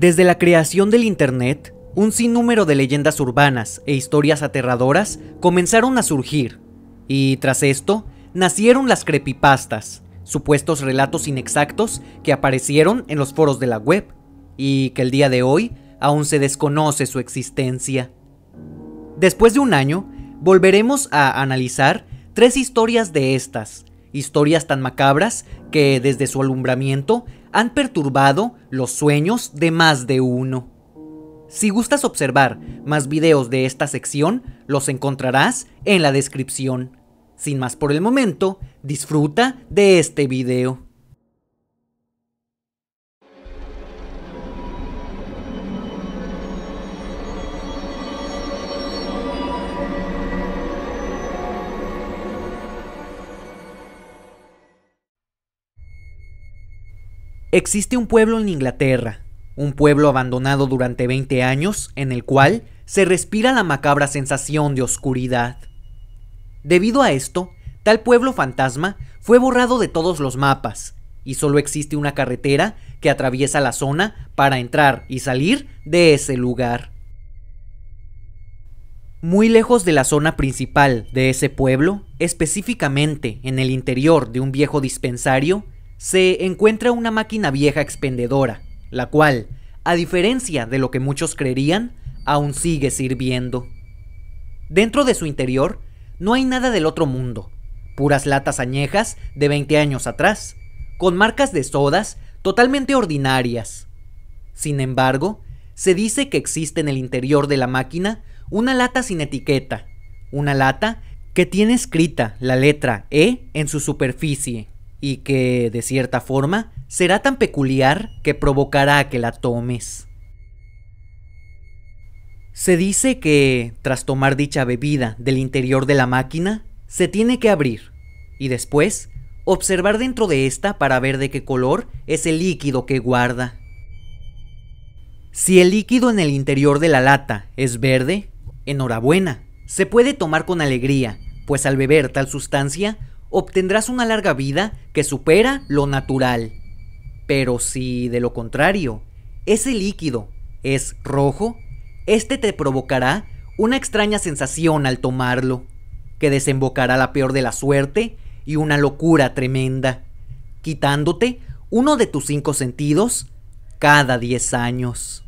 Desde la creación del Internet, un sinnúmero de leyendas urbanas e historias aterradoras comenzaron a surgir, y tras esto, nacieron las creepypastas, supuestos relatos inexactos que aparecieron en los foros de la web, y que el día de hoy aún se desconoce su existencia. Después de un año, volveremos a analizar 3 historias de estas, historias tan macabras que desde su alumbramiento han perturbado los sueños de más de uno. Si gustas observar más videos de esta sección, los encontrarás en la descripción. Sin más por el momento, disfruta de este video. Existe un pueblo en Inglaterra, un pueblo abandonado durante 20 años en el cual se respira la macabra sensación de oscuridad. Debido a esto, tal pueblo fantasma fue borrado de todos los mapas y solo existe una carretera que atraviesa la zona para entrar y salir de ese lugar. Muy lejos de la zona principal de ese pueblo, específicamente en el interior de un viejo dispensario, se encuentra una máquina vieja expendedora, la cual, a diferencia de lo que muchos creerían, aún sigue sirviendo. Dentro de su interior no hay nada del otro mundo, puras latas añejas de 20 años atrás, con marcas de sodas totalmente ordinarias. Sin embargo, se dice que existe en el interior de la máquina una lata sin etiqueta, una lata que tiene escrita la letra E en su superficie, y que, de cierta forma, será tan peculiar que provocará que la tomes. Se dice que, tras tomar dicha bebida del interior de la máquina, se tiene que abrir, y después, observar dentro de esta para ver de qué color es el líquido que guarda. Si el líquido en el interior de la lata es verde, enhorabuena, se puede tomar con alegría, pues al beber tal sustancia, obtendrás una larga vida que supera lo natural. Pero si, de lo contrario, ese líquido es rojo, este te provocará una extraña sensación al tomarlo, que desembocará la peor de la suerte y una locura tremenda, quitándote uno de tus 5 sentidos cada 10 años.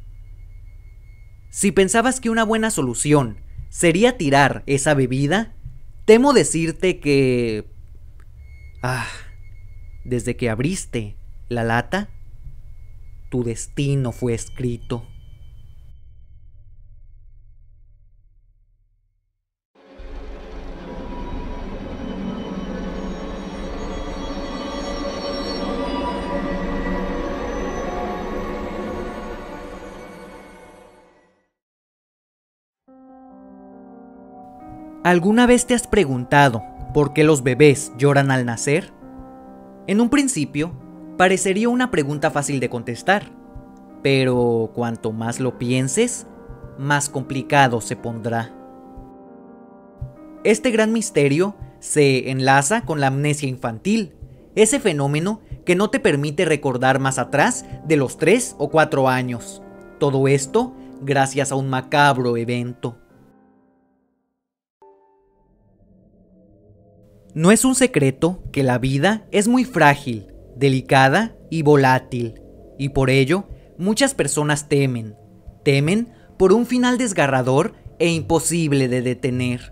Si pensabas que una buena solución sería tirar esa bebida, temo decirte que... desde que abriste la lata, tu destino fue escrito. ¿Alguna vez te has preguntado por qué los bebés lloran al nacer? En un principio, parecería una pregunta fácil de contestar, pero cuanto más lo pienses, más complicado se pondrá. Este gran misterio se enlaza con la amnesia infantil, ese fenómeno que no te permite recordar más atrás de los 3 o 4 años. Todo esto gracias a un macabro evento. No es un secreto que la vida es muy frágil, delicada y volátil, y por ello muchas personas temen por un final desgarrador e imposible de detener.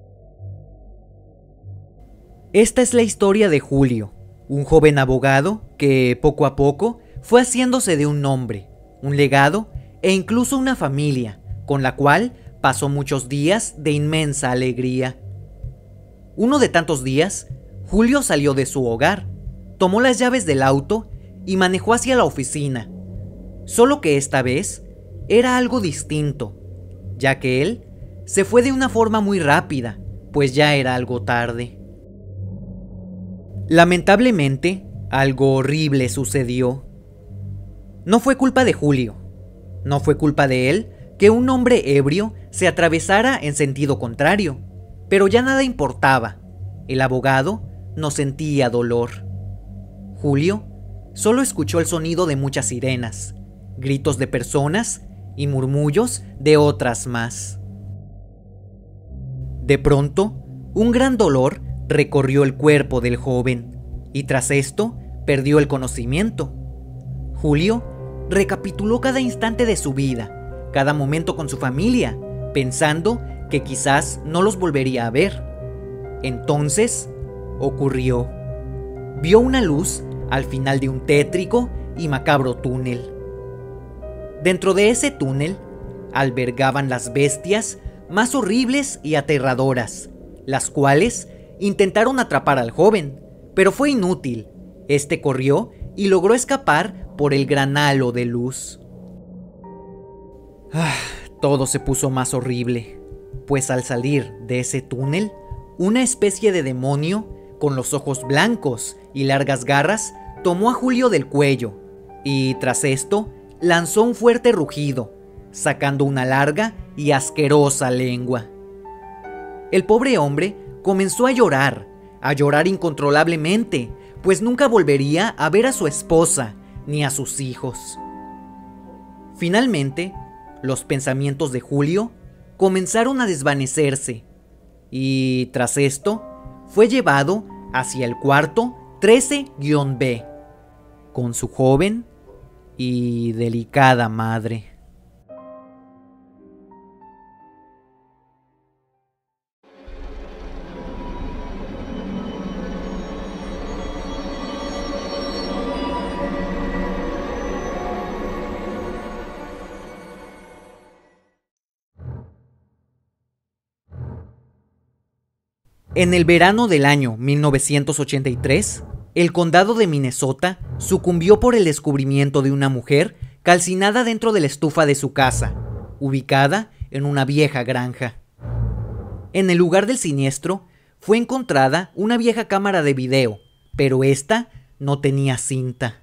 Esta es la historia de Julio, un joven abogado que poco a poco fue haciéndose de un nombre, un legado e incluso una familia, con la cual pasó muchos días de inmensa alegría. Uno de tantos días, Julio salió de su hogar, tomó las llaves del auto y manejó hacia la oficina. Solo que esta vez era algo distinto, ya que él se fue de una forma muy rápida, pues ya era algo tarde. Lamentablemente, algo horrible sucedió. No fue culpa de Julio, no fue culpa de él que un hombre ebrio se atravesara en sentido contrario. Pero ya nada importaba, el abogado no sentía dolor. Julio solo escuchó el sonido de muchas sirenas, gritos de personas y murmullos de otras más. De pronto, un gran dolor recorrió el cuerpo del joven y tras esto perdió el conocimiento. Julio recapituló cada instante de su vida, cada momento con su familia, pensando que quizás no los volvería a ver. Entonces, ocurrió. Vio una luz al final de un tétrico y macabro túnel. Dentro de ese túnel albergaban las bestias más horribles y aterradoras, las cuales intentaron atrapar al joven, pero fue inútil. Este corrió y logró escapar por el gran halo de luz. Todo se puso más horrible, pues al salir de ese túnel, una especie de demonio con los ojos blancos y largas garras tomó a Julio del cuello y tras esto lanzó un fuerte rugido, sacando una larga y asquerosa lengua. El pobre hombre comenzó a llorar incontrolablemente, pues nunca volvería a ver a su esposa ni a sus hijos. Finalmente, los pensamientos de Julio comenzaron a desvanecerse y tras esto fue llevado hacia el cuarto 13-B con su joven y delicada madre. En el verano del año 1983, el condado de Minnesota sucumbió por el descubrimiento de una mujer calcinada dentro de la estufa de su casa, ubicada en una vieja granja. En el lugar del siniestro fue encontrada una vieja cámara de video, pero esta no tenía cinta.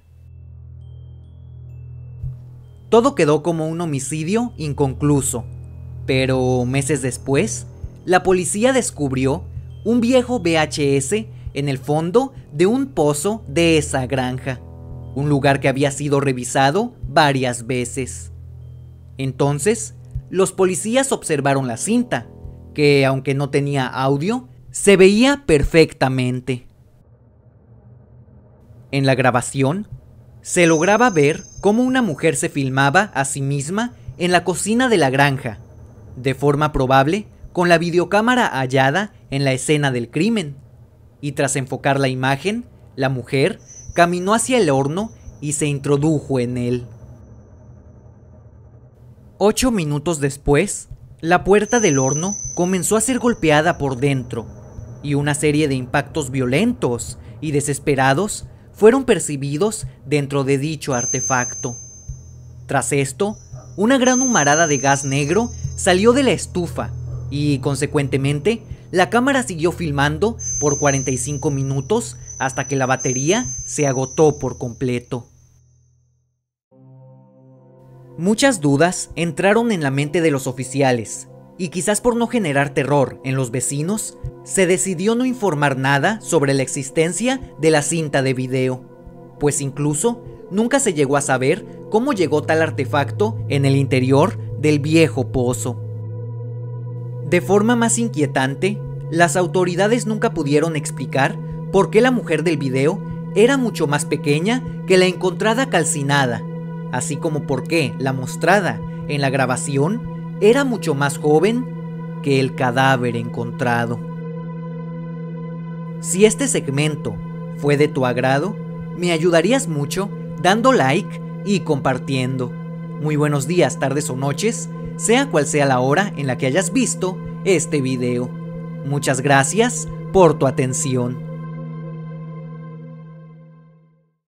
Todo quedó como un homicidio inconcluso, pero meses después, la policía descubrió un viejo VHS en el fondo de un pozo de esa granja, un lugar que había sido revisado varias veces. Entonces, los policías observaron la cinta, que aunque no tenía audio, se veía perfectamente. En la grabación, se lograba ver cómo una mujer se filmaba a sí misma en la cocina de la granja, de forma probable con la videocámara hallada en la escena del crimen, y tras enfocar la imagen, la mujer caminó hacia el horno y se introdujo en él. 8 minutos después, la puerta del horno comenzó a ser golpeada por dentro, y una serie de impactos violentos y desesperados fueron percibidos dentro de dicho artefacto. Tras esto, una gran humarada de gas negro salió de la estufa y, consecuentemente, la cámara siguió filmando por 45 minutos hasta que la batería se agotó por completo. Muchas dudas entraron en la mente de los oficiales, y quizás por no generar terror en los vecinos, se decidió no informar nada sobre la existencia de la cinta de video, pues incluso nunca se llegó a saber cómo llegó tal artefacto en el interior del viejo pozo. De forma más inquietante, las autoridades nunca pudieron explicar por qué la mujer del video era mucho más pequeña que la encontrada calcinada, así como por qué la mostrada en la grabación era mucho más joven que el cadáver encontrado. Si este segmento fue de tu agrado, me ayudarías mucho dando like y compartiendo. Muy buenos días, tardes o noches, sea cual sea la hora en la que hayas visto este video. Muchas gracias por tu atención.